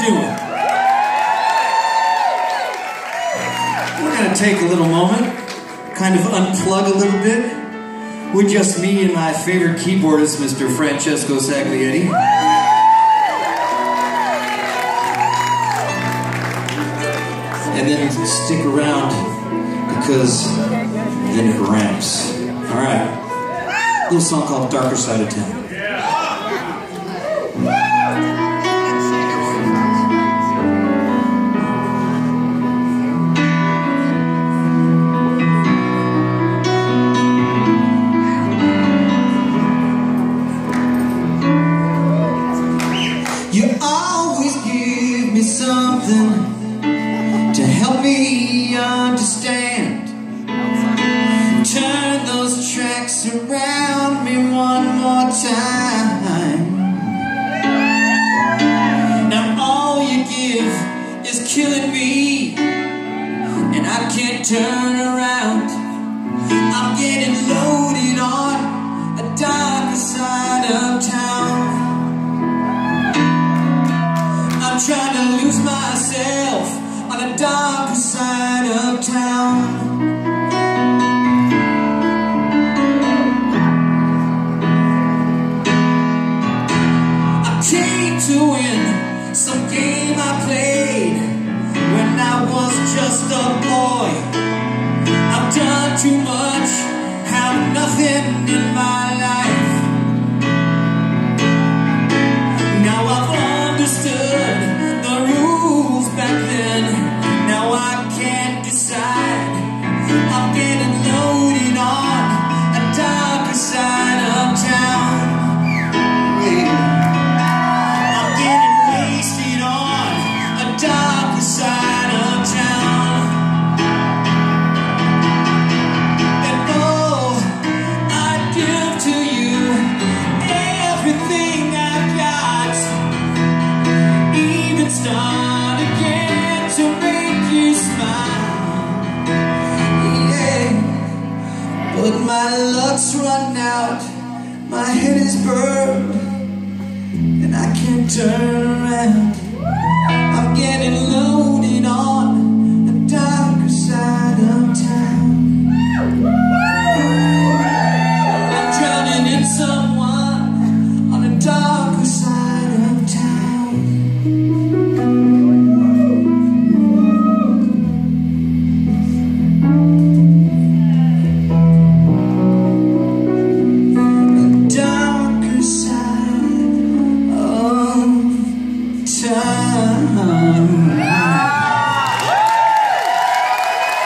doing? We're going to take a little moment, kind of unplug a little bit. With just me and my favorite keyboardist, Mr. Francesco Saglietti. And then stick around, because then it ramps. Alright. A little song called Darker Side of Town. You always give me something to help me understand. Turn those tracks around me one more time. Now all you give is killing me, and I can't turn around. I'm getting loaded on a darker side of town. I'm trying to lose myself on a darker side of town. I came to win some game I played when I was just a boy. I've done too much, have nothing in my life. Now I've understood the rules back then. Now I can't decide. I'm getting loaded on a darker side of town. I'm getting wasted on a darker side of town. And oh, I'd give to you everything I've got, even start again to make you smile. Yeah, but my luck's run out, my head is burned, and I can't turn around.